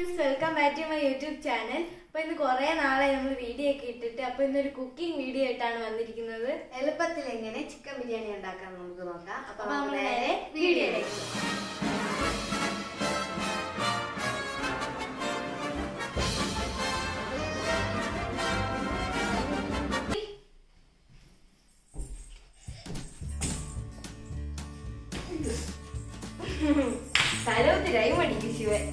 Friends, welcome back to my YouTube channel. അപ്പൊ ഇന്ന് കുറെ നാളായി നമ്മൾ വീഡിയോ ഒക്കെ ഇട്ടിട്ട്, അപ്പൊ ഇന്നൊരു കുക്കിംഗ് വീഡിയോ ആയിട്ടാണ് വന്നിരിക്കുന്നത്. എളുപ്പത്തിൽ എങ്ങനെ ചിക്കൻ ബിരിയാണി ഉണ്ടാക്കാൻ നമുക്ക് നോക്കാം. അപ്പൊ നമ്മൾ നേരെ വീഡിയോയിലേക്ക്. സ്ഥലത്തിലായി മടിക്കും ശിവൻ.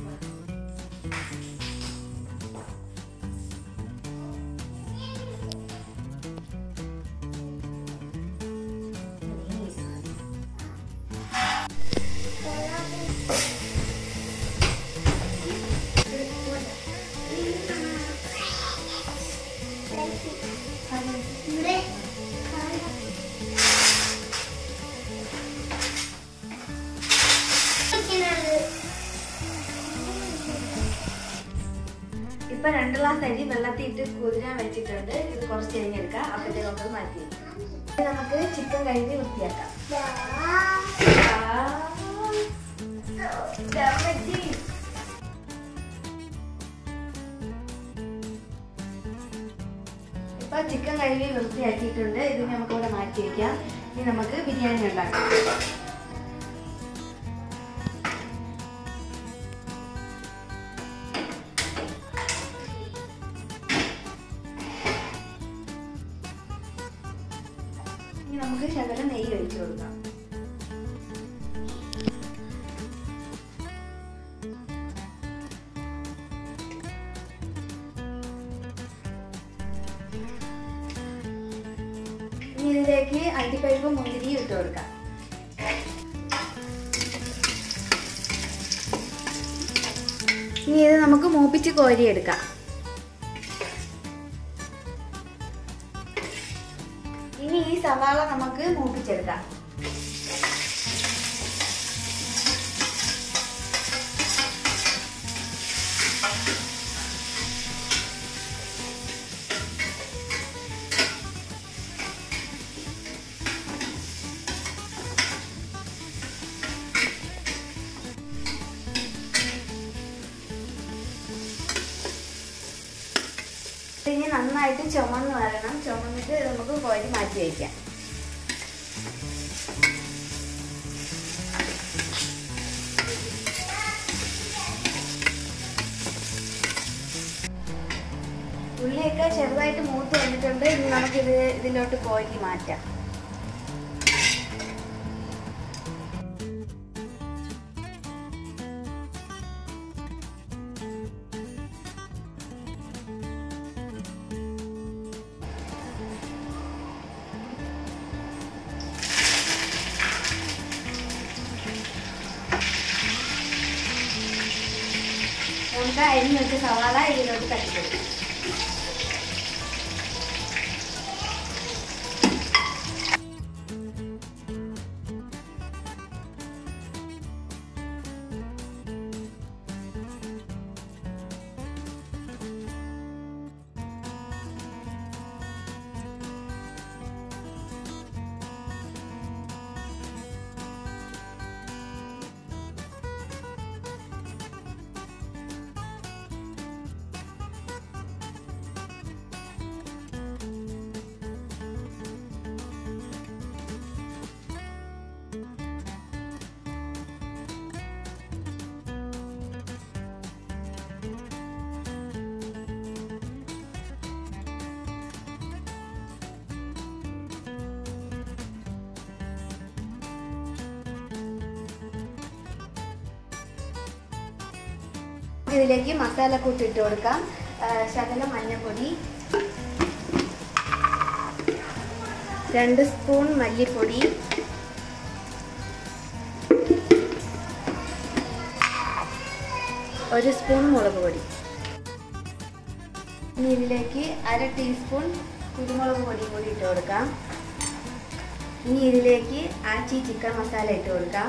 ഇപ്പൊ 2 ഗ്ലാസ് അരി വെള്ളത്തിൽ ഇട്ട് കുതിരാൻ വെച്ചിട്ടുണ്ട്. ഇത് കുറച്ച് കഴിഞ്ഞെടുക്കാം. അപ്പോഴത്തേക്ക് നമുക്ക് മാറ്റി നമുക്ക് ചിക്കൻ കഴുകി വൃത്തിയാക്കാം. ഇപ്പൊ ചിക്കൻ കഴുകി വൃത്തിയാക്കിയിട്ടുണ്ട്. ഇത് നമുക്കിവിടെ മാറ്റി വയ്ക്കാം. ഇനി നമുക്ക് ബിരിയാണി ഉണ്ടാക്കാം. നമുക്ക് ശകലം നെയ്യ് ഒഴിച്ചു കൊടുക്കാം. ഇനി ഇതിലേക്ക് അണ്ടിപ്പരിപ്പ് മുന്തിരി ഇട്ട് കൊടുക്കാം. ഇനി ഇത് നമുക്ക് മൂപ്പിച്ച് കോരിയെടുക്കാം. ഇനി ഈ സവാള നമുക്ക് മൂപ്പിച്ചെടുക്കാം. ഇനി നന്നായിട്ട് ചുമന്ന് വരണം. ചുമന്നിട്ട് നമുക്ക് കോരി മാറ്റി വയ്ക്കാം. ഉള്ളിയൊക്കെ ചെറുതായിട്ട് മൂത്ത് വന്നിട്ടുണ്ട്. ഇനി നമുക്കിത് ഇതിലോട്ട് കോരി മാറ്റാം. നമുക്ക് അരിഞ്ഞ് വെച്ച സവാള ഇതിലോട്ട് തട്ടിക്കൊടുക്കും. ഇതിലേക്ക് മസാലക്കൂട്ട് ഇട്ട് കൊടുക്കാം. ശകലം മഞ്ഞൾപ്പൊടി, 2 സ്പൂൺ മല്ലിപ്പൊടി, 1 സ്പൂൺ മുളക് പൊടി. ഇനി ഇതിലേക്ക് 1/2 ടീസ്പൂൺ കുരുമുളക് പൊടി കൂടി ഇട്ട് കൊടുക്കാം. ഇനി ഇതിലേക്ക് ആച്ചി ചിക്കൻ മസാല ഇട്ട് കൊടുക്കാം.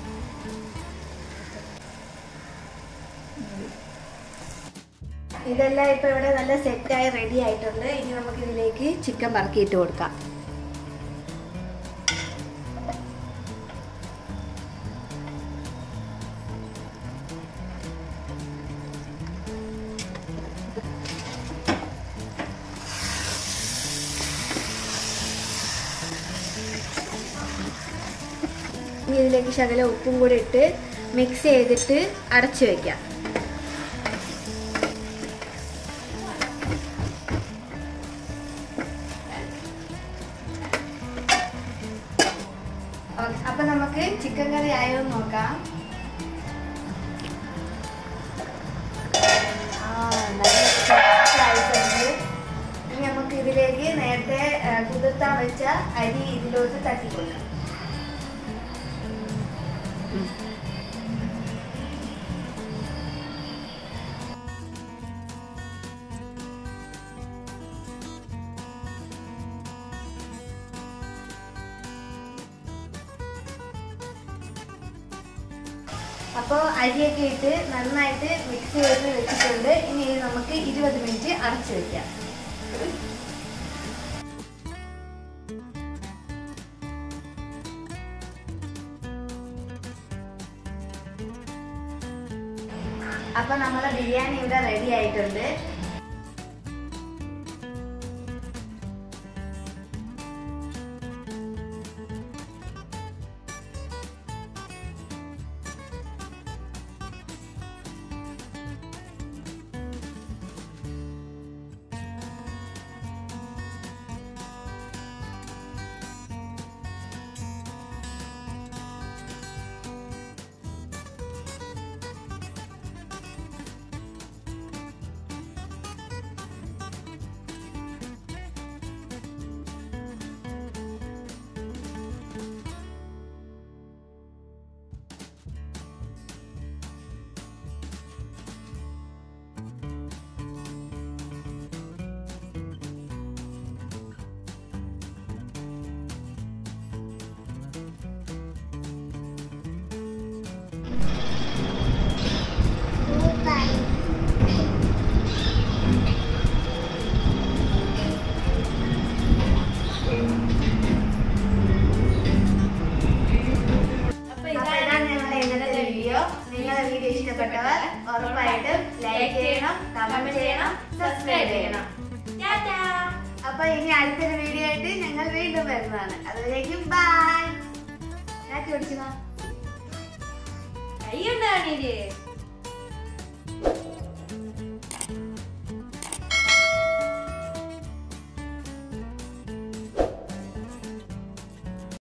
ഇതെല്ലാം ഇപ്പൊ ഇവിടെ നല്ല സെറ്റായി റെഡി ആയിട്ടുണ്ട്. ഇനി നമുക്ക് ഇതിലേക്ക് ചിക്കൻ പറക്കിയിട്ട് കൊടുക്കാം. ഇനി ഇതിലേക്ക് ശകലം ഉപ്പും കൂടി ഇട്ട് മിക്സ് ചെയ്തിട്ട് അടച്ചു വയ്ക്കാം. അപ്പൊ നമുക്ക് ചിക്കൻ കറി ആയോ നോക്കാം. ഇനി നമുക്ക് ഇതിലേക്ക് നേരത്തെ കുതിർത്താൻ വെച്ച അരി ഇതിലോട്ട് തട്ടിക്കൊടുക്കാം. അപ്പോൾ അരിയൊക്കെ ഇട്ട് നന്നായിട്ട് മിക്സ് ചെയ്ത് വെച്ചിട്ടുണ്ട്. ഇനി ഇത് നമുക്ക് 20 മിനിറ്റ് അടച്ചു വെക്കാം. അപ്പോൾ നമ്മളെ ബിരിയാണി ഇവിടെ റെഡി ആയിട്ടുണ്ട്. നിങ്ങളുടെ വീഡിയോ ഇഷ്ടപ്പെട്ടവർ ഉറപ്പായിട്ടും ലൈക്ക് ചെയ്യണം, കമന്റ് ചെയ്യണം, സബ്സ്ക്രൈബ് ചെയ്യണം. അപ്പൊ ഇനി അടുത്തൊരു വീഡിയോ ആയിട്ട് ഞങ്ങൾ വീണ്ടും വരുന്നതാണ്. അതുവരേക്കും ബൈ. രാത്രി ഓടിച്ചതാ കൈ ഉണ്ടാണേ